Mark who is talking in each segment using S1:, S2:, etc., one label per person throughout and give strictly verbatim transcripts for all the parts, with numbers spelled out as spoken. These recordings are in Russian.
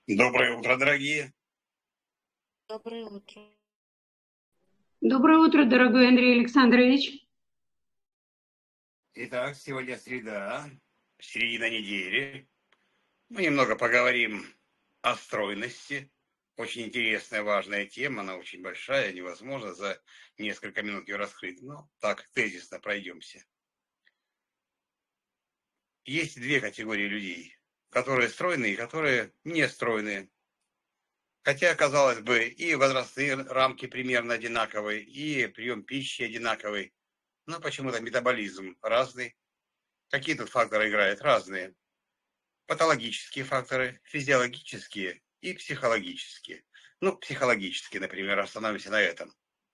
S1: Доброе утро, дорогие.
S2: Доброе утро.
S3: Доброе утро, дорогой Андрей Александрович.
S1: Итак, сегодня среда, середина недели. Мы немного поговорим о стройности. Очень интересная, важная тема, она очень большая, невозможно за несколько минут ее раскрыть. Но так, тезисно пройдемся. Есть две категории людей, которые стройные и которые не стройные. Хотя, казалось бы, и возрастные рамки примерно одинаковые, и прием пищи одинаковый, но почему-то метаболизм разный. Какие тут факторы играют? Разные. Патологические факторы, физиологические и психологические. Ну, психологические, например, остановимся на этом.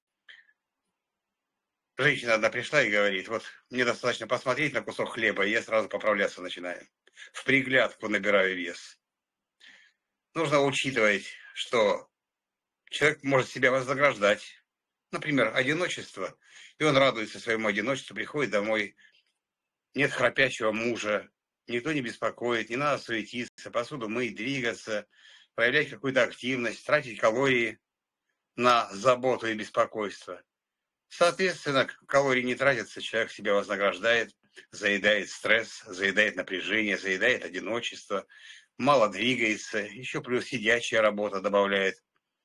S1: Женщина одна пришла и говорит: вот мне достаточно посмотреть на кусок хлеба, и я сразу поправляться начинаю. В приглядку набираю вес. Нужно учитывать, что человек может себя вознаграждать. Например, одиночество, и он радуется своему одиночеству, приходит домой, нет храпящего мужа, никто не беспокоит, не надо суетиться, посуду мыть, двигаться, проявлять какую-то активность, тратить калории на заботу и беспокойство. Соответственно, калории не тратятся, человек себя вознаграждает, заедает стресс, заедает напряжение, заедает одиночество, мало двигается, еще плюс сидячая работа добавляет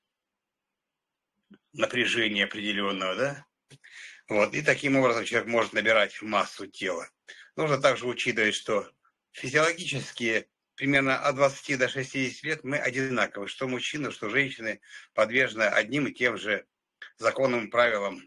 S1: напряжения определенного, да? Вот, и таким образом человек может набирать массу тела. Нужно также учитывать, что физиологически примерно от двадцати до шестидесяти лет мы одинаковы, что мужчины, что женщины подвержены одним и тем же законным и правилам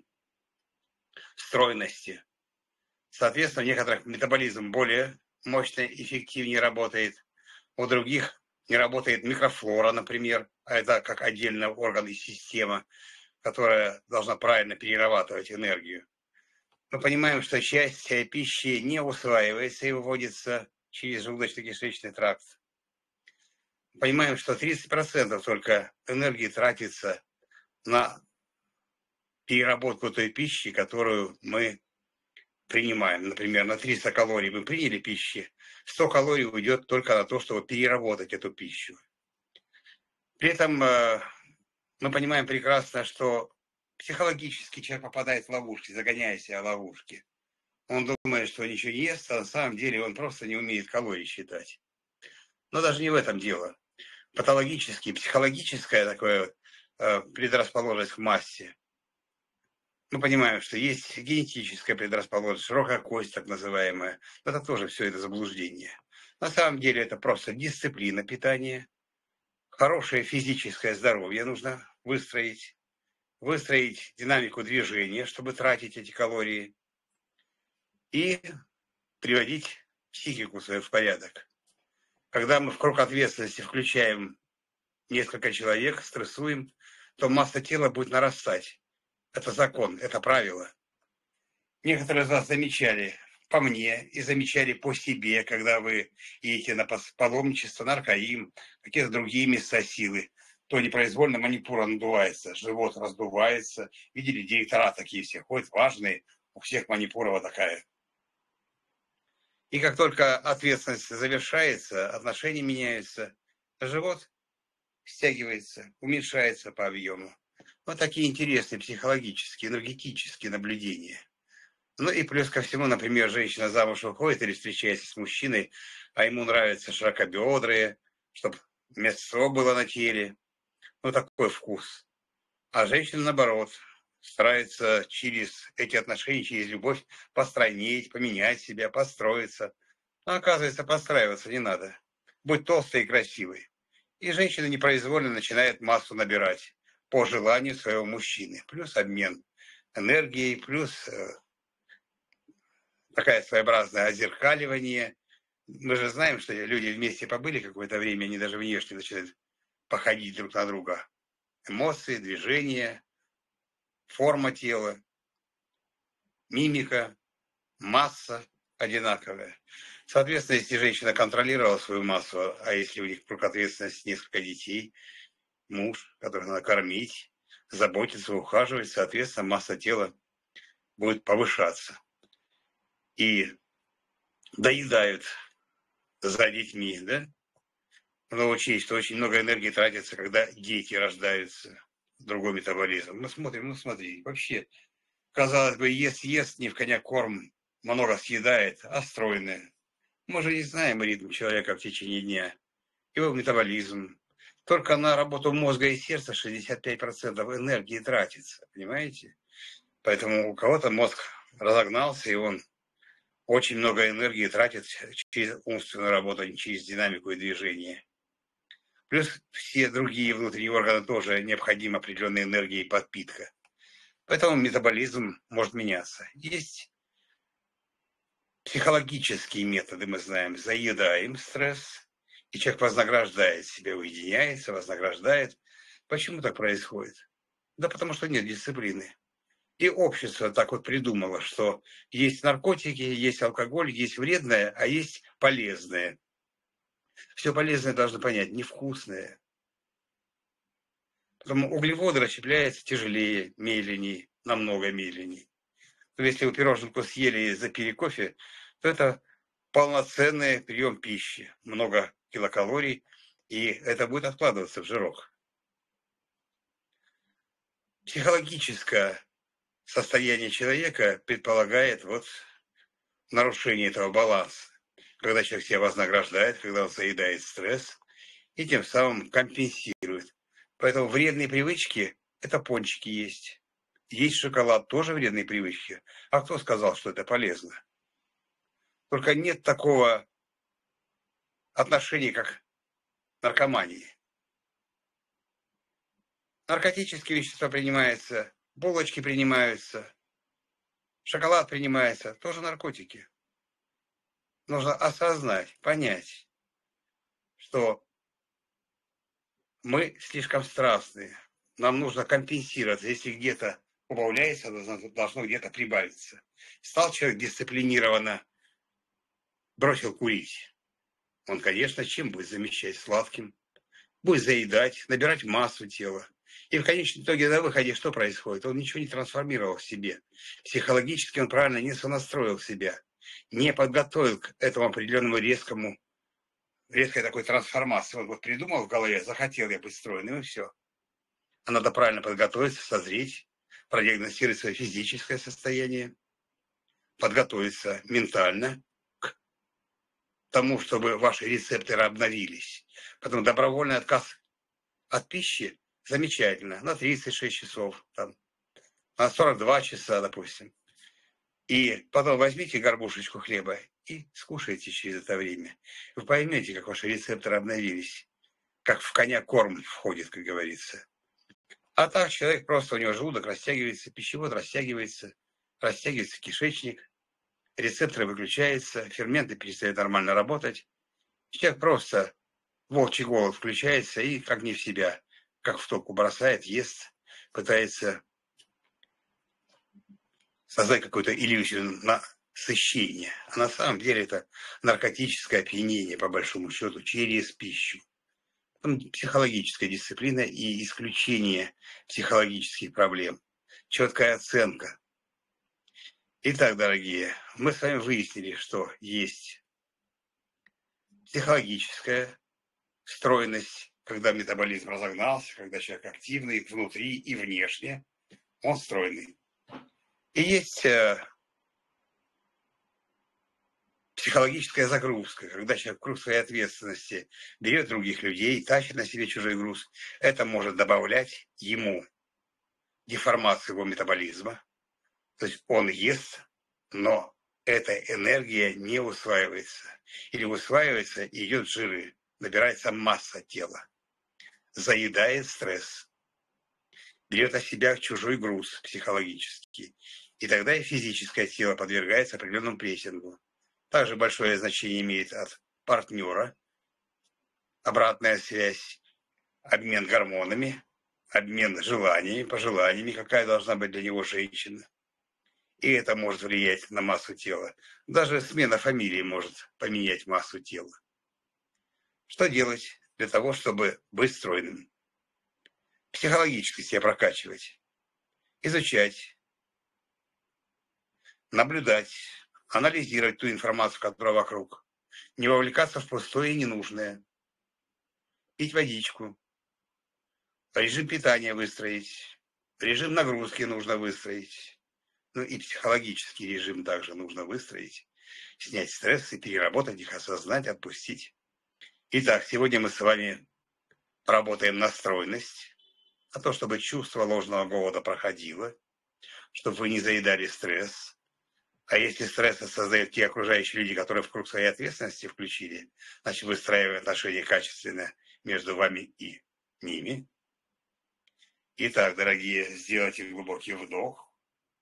S1: стройности. Соответственно, у некоторых метаболизм более мощно, эффективнее работает, у других не работает микрофлора, например, а это как отдельный орган и система, которая должна правильно перерабатывать энергию. Мы понимаем, что часть пищи не усваивается и выводится через желудочно-кишечный тракт. Понимаем, что тридцать процентов только энергии тратится на переработку той пищи, которую мы принимаем. Например, на триста калорий мы приняли пищи, сто калорий уйдет только на то, чтобы переработать эту пищу. При этом мы понимаем прекрасно, что психологически человек попадает в ловушки, загоняя себя в ловушки. Он думает, что ничего не ест, а на самом деле он просто не умеет калорий считать. Но даже не в этом дело. Патологически, психологическая такая э, предрасположенность к массе. Мы понимаем, что есть генетическая предрасположенность, широкая кость так называемая. Это тоже все это заблуждение. На самом деле это просто дисциплина питания, хорошее физическое здоровье нужно выстроить, выстроить динамику движения, чтобы тратить эти калории, и приводить психику свою в порядок. Когда мы в круг ответственности включаем несколько человек, стрессуем, то масса тела будет нарастать. Это закон, это правило. Некоторые из вас замечали по мне и замечали по себе, когда вы едете на паломничество, наркоим, какие-то другие места силы, то непроизвольно манипура надувается, живот раздувается. Видели, директора такие все ходят, важные, у всех манипурова такая. И как только ответственность завершается, отношения меняются, живот стягивается, уменьшается по объему. Вот такие интересные психологические, энергетические наблюдения. Ну и плюс ко всему, например, женщина замуж выходит или встречается с мужчиной, а ему нравятся широкобедрые, чтобы мясо было на теле. Ну, такой вкус. А женщина, наоборот, старается через эти отношения, через любовь постройнеть, поменять себя, построиться. А оказывается, подстраиваться не надо. Будь толстой и красивой. И женщина непроизвольно начинает массу набирать по желанию своего мужчины. Плюс обмен энергией, плюс э, такая своеобразное озеркаливание. Мы же знаем, что люди вместе побыли какое-то время, они даже внешне начинают походить друг на друга. Эмоции, движения, форма тела, мимика, масса одинаковая. Соответственно, если женщина контролировала свою массу, а если у них круг ответственности несколько детей, муж, которого надо кормить, заботиться, ухаживать, соответственно, масса тела будет повышаться. И доедают за детьми, да? Нужно учесть, что очень много энергии тратится, когда дети рождаются. Другой метаболизм. Мы смотрим, ну смотри, вообще, казалось бы, ест-ест, не в коня корм, много съедает, а стройное. Мы же не знаем ритм человека в течение дня. Его метаболизм. Только на работу мозга и сердца шестьдесят пять процентов энергии тратится, понимаете? Поэтому у кого-то мозг разогнался, и он очень много энергии тратит через умственную работу, а не через динамику и движение. Плюс все другие внутренние органы тоже необходима определенная энергия и подпитка. Поэтому метаболизм может меняться. Есть психологические методы, мы знаем. Заедаем стресс, и человек вознаграждает себя, уединяется, вознаграждает. Почему так происходит? Да потому что нет дисциплины. И общество так вот придумало, что есть наркотики, есть алкоголь, есть вредное, а есть полезное. Все полезное должны понять, невкусное. Поэтому углеводы расщепляются тяжелее, медленнее, намного медленнее. То если вы пироженку съели и запили кофе, то это полноценный прием пищи, много килокалорий, и это будет откладываться в жирок. Психологическое состояние человека предполагает вот нарушение этого баланса, когда человек себя вознаграждает, когда он заедает стресс и тем самым компенсирует. Поэтому вредные привычки – это пончики есть. Есть шоколад – тоже вредные привычки. А кто сказал, что это полезно? Только нет такого отношения, как наркомании. Наркотические вещества принимаются, булочки принимаются, шоколад принимается, тоже наркотики. Нужно осознать, понять, что мы слишком страстные. Нам нужно компенсировать. Если где-то убавляется, должно где-то прибавиться. Стал человек дисциплинированно, бросил курить. Он, конечно, чем будет замещать? Сладким. Будет заедать, набирать массу тела. И в конечном итоге на выходе что происходит? Он ничего не трансформировал в себе. Психологически он правильно не сонастроил себя. Не подготовил к этому определенному резкому, резкой такой трансформации. Он вот придумал в голове, захотел я быть стройным, и все. А надо правильно подготовиться, созреть, продиагностировать свое физическое состояние, подготовиться ментально к тому, чтобы ваши рецепторы обновились. Потом добровольный отказ от пищи замечательно, на тридцать шесть часов, там, на сорок два часа, допустим. И потом возьмите горбушечку хлеба и скушайте через это время. Вы поймете, как ваши рецепторы обновились, как в коня корм входит, как говорится. А так человек просто, у него желудок растягивается, пищевод растягивается, растягивается кишечник, рецепторы выключаются, ферменты перестают нормально работать. Человек просто волчий голод включается и как не в себя, как в топку бросает, ест, пытается создать какую-то иллюзию насыщения. А на самом деле это наркотическое опьянение, по большому счету, через пищу. Там психологическая дисциплина и исключение психологических проблем. Четкая оценка. Итак, дорогие, мы с вами выяснили, что есть психологическая стройность, когда метаболизм разогнался, когда человек активный внутри и внешне, он стройный. И есть психологическая загрузка, когда человек в круг своей ответственности берет других людей, тащит на себе чужой груз. Это может добавлять ему деформацию его метаболизма. То есть он ест, но эта энергия не усваивается. Или усваивается и идет в жиры, набирается масса тела. Заедает стресс. Берет на себя чужой груз психологический. И тогда и физическое тело подвергается определенному прессингу. Также большое значение имеет от партнера, обратная связь, обмен гормонами, обмен желаниями, пожеланиями, какая должна быть для него женщина. И это может влиять на массу тела. Даже смена фамилии может поменять массу тела. Что делать для того, чтобы быть стройным? Психологически себя прокачивать, изучать, наблюдать, анализировать ту информацию, которая вокруг, не вовлекаться в пустое и ненужное. пить водичку, режим питания выстроить, режим нагрузки нужно выстроить, ну и психологический режим также нужно выстроить, снять стресс и переработать их, осознать, отпустить. Итак, сегодня мы с вами поработаем на стройность, на то, чтобы чувство ложного голода проходило, чтобы вы не заедали стресс. А если стресс создают те окружающие люди, которые в круг своей ответственности включили, значит, выстраивая отношения качественно между вами и ними. Итак, дорогие, сделайте глубокий вдох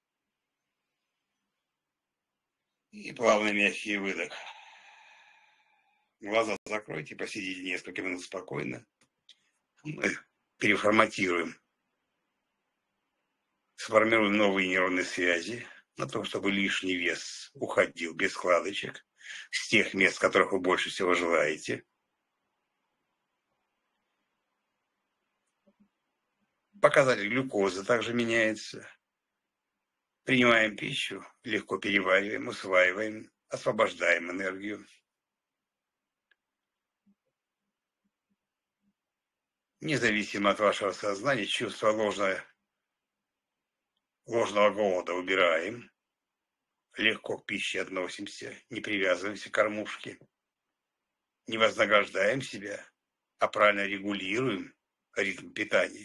S1: и плавный мягкий выдох. Глаза закройте, посидите несколько минут спокойно. Мы переформатируем, сформируем новые нейронные связи на том, чтобы лишний вес уходил без складочек с тех мест, которых вы больше всего желаете. Показатель глюкозы также меняется. Принимаем пищу, легко перевариваем, усваиваем, освобождаем энергию. Независимо от вашего сознания, чувство ложного, ложного голода убираем. Легко к пище относимся, не привязываемся к кормушке. Не вознаграждаем себя, а правильно регулируем ритм питания.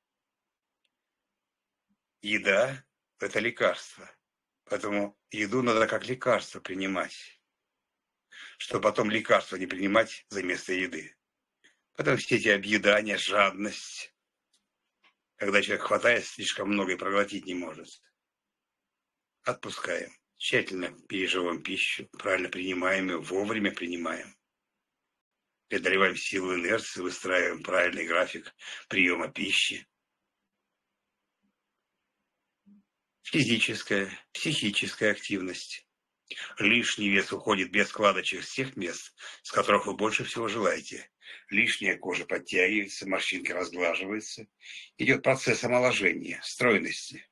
S1: Еда – это лекарство. Поэтому еду надо как лекарство принимать, чтобы потом лекарство не принимать за место еды. Потом все эти объедания, жадность, когда человек хватает слишком много и проглотить не может. Отпускаем. Тщательно переживаем пищу, правильно принимаем ее, вовремя принимаем. Преодолеваем силу инерции, выстраиваем правильный график приема пищи. Физическая, психическая активность. Лишний вес уходит без складочек с тех мест, с которых вы больше всего желаете. Лишняя кожа подтягивается, морщинки разглаживаются. Идет процесс омоложения, стройности.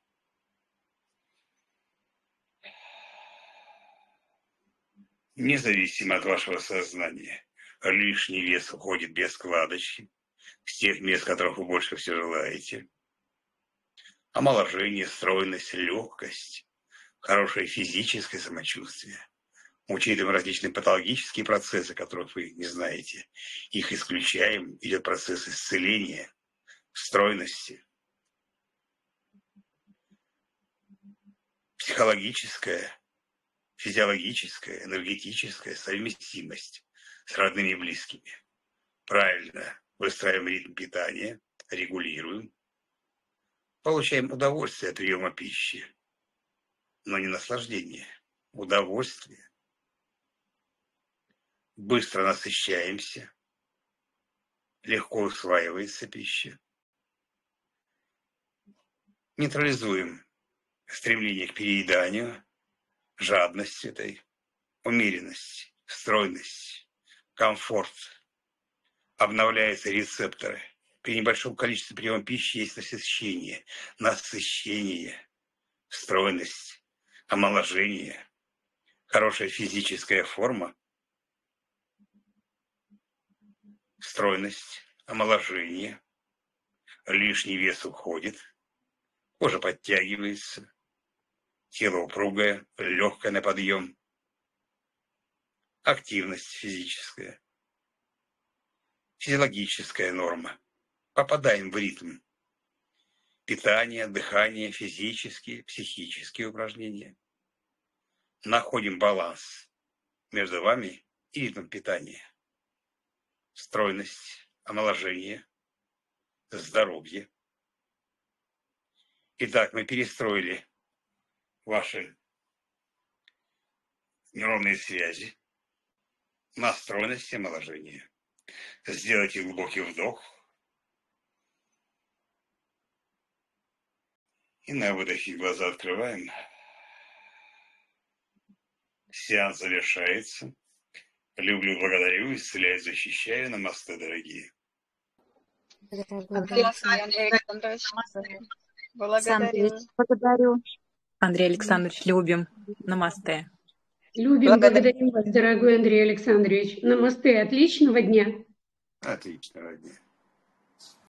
S1: Независимо от вашего сознания, лишний вес уходит без складочки с тех мест, которых вы больше всего желаете. Омоложение, стройность, легкость, хорошее физическое самочувствие. Учитываем различные патологические процессы, которых вы не знаете. Их исключаем, идет процесс исцеления, стройности. Психологическая, физиологическая, энергетическая совместимость с родными и близкими. Правильно выстраиваем ритм питания, регулируем. Получаем удовольствие от приема пищи, но не наслаждение, удовольствие. Быстро насыщаемся, легко усваивается пища. Нейтрализуем стремление к перееданию, жадность этой, умеренность, стройность, комфорт. Обновляются рецепторы. При небольшом количестве приема пищи есть насыщение, насыщение, стройность, омоложение, хорошая физическая форма, стройность, омоложение, лишний вес уходит, кожа подтягивается, тело упругое, легкое на подъем, активность физическая, физиологическая норма. Попадаем в ритм. Питание, дыхание, физические, психические упражнения. Находим баланс между вами и ритмом питания. Стройность, омоложение, здоровье. Итак, мы перестроили ваши нейронные связи на стройность и омоложение. Сделайте глубокий вдох. И на выдохе глаза открываем. Сеанс завершается. Люблю, благодарю, исцеляю, защищаю. Намасте, дорогие.
S2: Дорогой
S4: Андрей Александрович,
S2: Александрович,
S4: благодарю.
S5: Благодарю. Андрей Александрович, любим. Намасте.
S3: Любим,
S4: Благодарю.
S3: благодарим вас, дорогой Андрей Александрович. Намасте, отличного дня.
S1: Отлично, родня.